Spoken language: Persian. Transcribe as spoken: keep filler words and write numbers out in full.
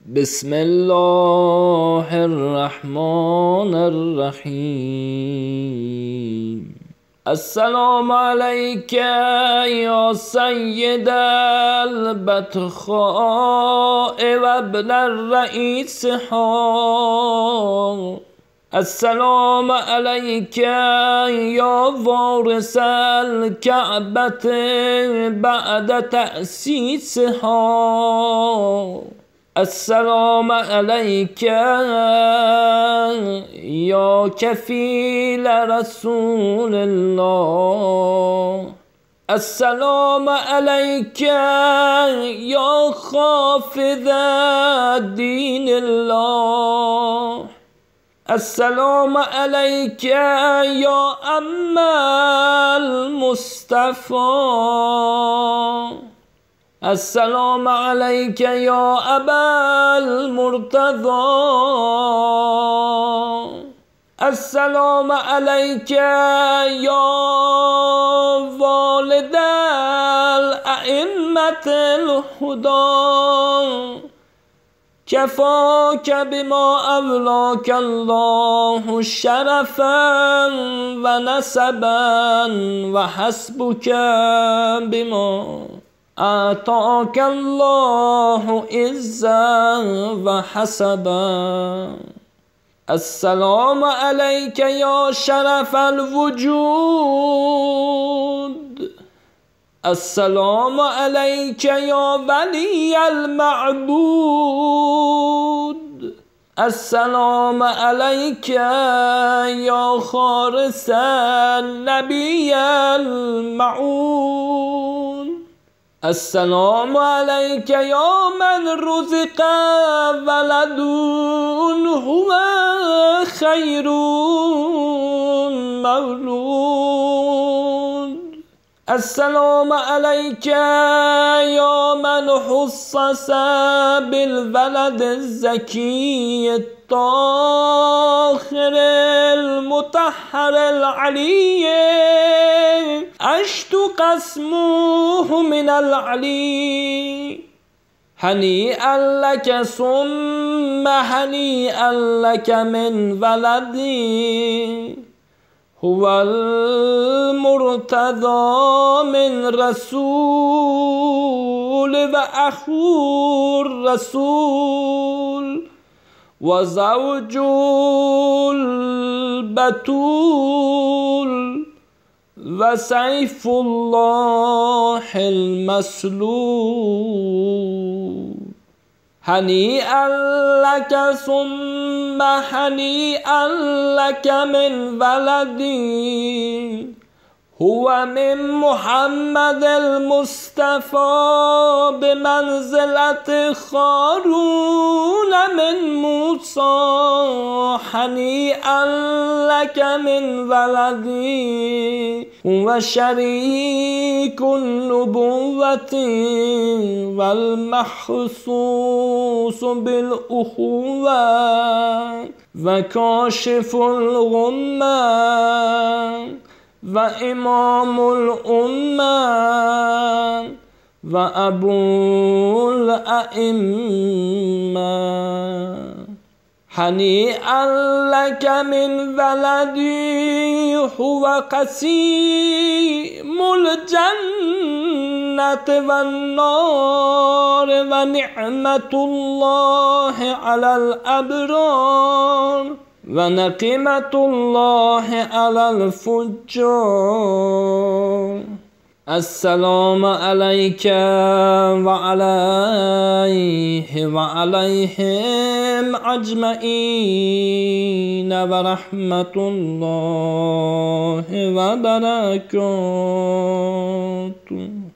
بسم الله الرحمن الرحیم. السلام علیک یا سید البطحاء و ابن الرئیس ها. السلام علیک یا وارث الکعبة بعد تأسیسها. السلام علیک یا کفیل رسول الله. السلام علیک یا خافض دین الله. السلام علیک یا عم المصطفى. السلام علیک یا ابا المرتضى. السلام علیک یا والد الائمة الهدى. کفاک بما اولاک الله شرفا و نسبا و حسبک بما اعطاک الله عزا و حسبا. السلام علیک یا شرف الوجود. السلام علیک یا ولی المعبود. السلام علیک یا خارس النبی المعون. السلام علیک یا من رزق ولد هو خیر مولود. السلام علیک یا من حصص بالولد الزکی الطاهر المطهر العلی. اشت قسمه من العلی. هنیئا لک ثم هنیئا لک من ولدی. هو المرتضى من رسول و اخو الرسول و زوج البتول و سیف الله المسلول. هنیئا لک ثم هنیئا لک من ولدی. هو من محمد المصطفى بمنزلة خارون من موسى. هنیئا لك من ولدي. هو شريك النبوة والمخصوص بالأخوة وكاشف الغمة و امام الامة و ابو الائمة. هنیئا لک من ولدی. هو قسیم الجنة و النار و نعمة الله علی الابرار و نقمة الله علی الفجار. السلام علیک و علیه و علیهم اجمعین و رحمة الله و برکاته.